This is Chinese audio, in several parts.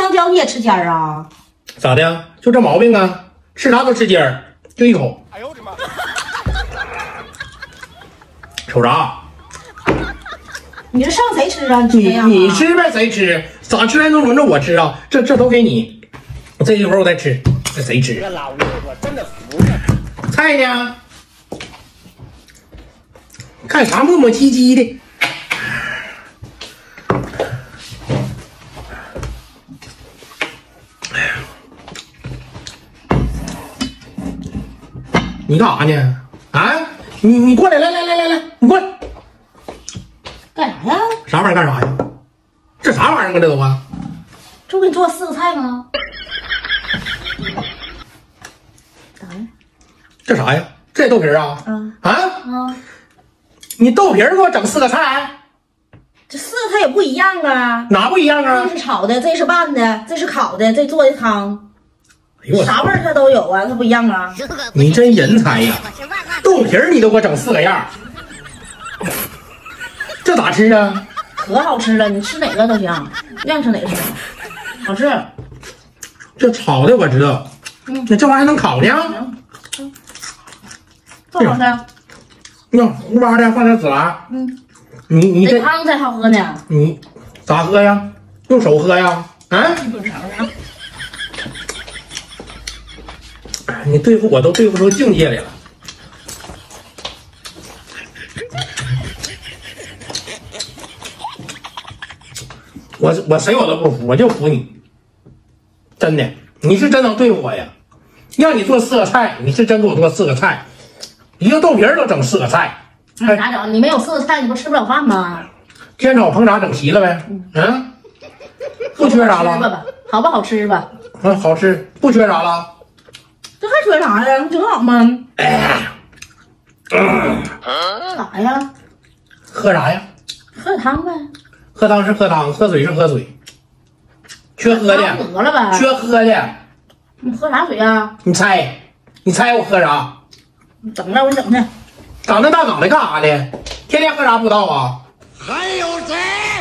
香蕉你也吃尖儿啊？ 咋的？就这毛病啊？吃啥都吃尖儿，就一口。哎呦我的妈！瞅啥？ 你这上谁吃啊？ 你吃呗，谁吃？咋吃还能轮着我吃啊？这都给你，这一会儿我再吃，这谁吃？这老六我真的服了。菜呢？干啥磨磨唧唧的？你干啥呢？啊，你过来，来，你过来。 干啥呀？ 啥玩意儿干啥呀？这啥玩意儿啊？这都啊？ 这不给你做4个菜吗？咋的？ 这啥呀？这豆皮儿啊？你豆皮儿给我整4个菜？ 这4个菜也不一样啊。 哪不一样啊？ 这是炒的，这是拌的，这是烤的，这做的汤。 哎呦我啥味儿它都有啊，它不一样啊。 你真人才呀！豆皮儿你都给我整4个样，这咋吃啊？ 可好吃了，你吃哪个都行，愿意吃哪个吃哪个，好吃。 这炒的我知道，那这玩意儿还能烤呢？ 多好吃。 那糊巴的放点孜然。你这汤才好喝呢。 你咋喝呀？用手喝呀？啊？你对付我都对付出境界来了。我谁我都不服，我就服你。真的，你是真能对付我呀？让你做4个菜，你是真给我做4个菜，一个豆皮儿都整4个菜。 咋整？你没有4个菜，你不吃不了饭吗？ 煎炒烹炸整齐了呗。不缺啥了。 好不好吃吧？ 好吃，不缺啥了。 这还缺啥呀？挺好吗？啥呀？ 喝啥呀？ 喝汤呗。 喝汤是喝汤，喝水是喝水。缺喝的。 得了呗。 缺喝的。 你喝啥水呀？ 你猜我喝啥？ 整着我整去。 长这大脑袋干啥的？天天喝啥不知道啊？ 还有谁？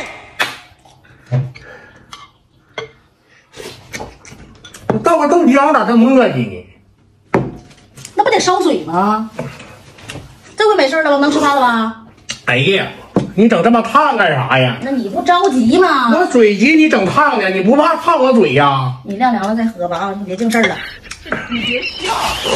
我倒个豆浆咋这么磨叽呢？ 那不得烧水吗？这回没事了吧？能吃饭了吧？ 哎呀，你整这么烫干啥呀？ 那你不着急吗？ 我嘴急，你整烫的，你不怕烫我嘴呀？ 你晾凉了再喝吧啊！你别净事儿了。 你别笑。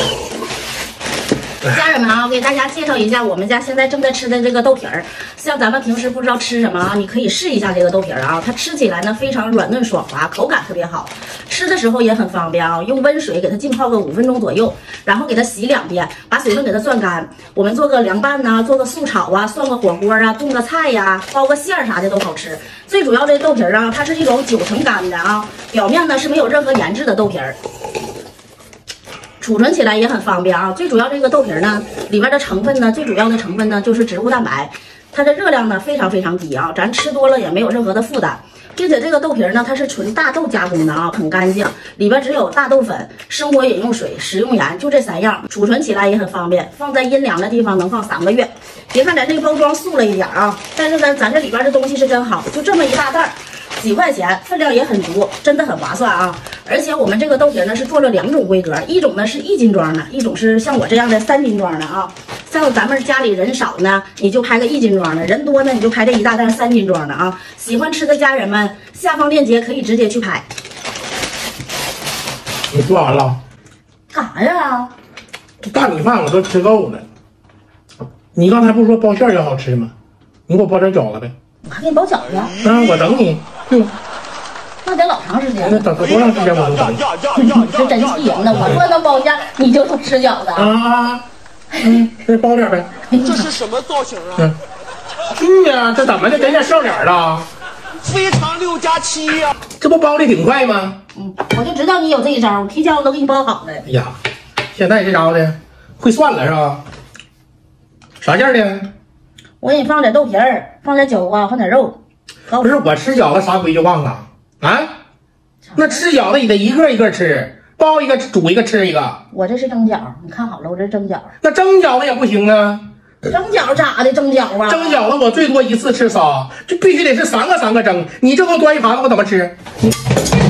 家人们啊，我给大家介绍一下我们家现在正在吃的这个豆皮儿。像咱们平时不知道吃什么啊，你可以试一下这个豆皮儿啊，它吃起来呢非常软嫩爽滑，口感特别好，吃的时候也很方便啊。用温水给它浸泡个5分钟左右，然后给它洗2遍，把水分给它攥干。我们做个凉拌呐，做个素炒啊，涮个火锅啊，炖个菜呀，包个馅儿啥的都好吃。最主要这豆皮儿啊，它是一种9成干的啊，表面呢是没有任何盐制的豆皮儿。储存起来也很方便啊！最主要这个豆皮呢，里边的成分呢，最主要的成分呢就是植物蛋白，它的热量呢非常非常低啊，咱吃多了也没有任何的负担，并且这个豆皮呢，它是纯大豆加工的啊，很干净，里边只有大豆粉、生活饮用水、食用盐，就这3样，储存起来也很方便，放在阴凉的地方能放3个月。别看咱这个包装素了一点啊，但是呢，咱这里边的东西是真好，就这么一大袋。几块钱，分量也很足，真的很划算啊！而且我们这个豆皮呢是做了2种规格，一种呢是1斤装的，一种是像我这样的3斤装的啊。像咱们家里人少呢，你就拍个1斤装的；人多呢，你就拍这一大袋3斤装的啊。喜欢吃的家人们，下方链接可以直接去拍。 你说完了？ 干啥呀？ 这大米饭我都吃够了。你刚才不是说包馅儿也好吃吗？你给我包点饺子呗。 我还给你包饺子。 我等你。 那得老长时间。 那等多长时间我都等。 你是真气人呢！我说能包馅，你就能吃饺子啊？再包点呗。 这是什么造型啊？ 去呀，这怎么的？给点笑脸了？ 非常6+7呀！ 这不包的挺快吗？ 我就知道你有这一招，我提前我都给你包好了。 哎呀，现在这招的会算了是吧？啥馅的？ 我给你放点豆皮儿，放点饺子，放点肉。 不是我吃饺子啥规矩忘了啊？那吃饺子也得一个一个吃，包一个煮一个吃一个。 我这是蒸饺，你看好了，我这是蒸饺。 那蒸饺子也不行啊。 蒸饺咋的？蒸饺啊？ 蒸饺子我最多一次吃仨，就必须得是3个蒸。你这给我端一盘子，我怎么吃？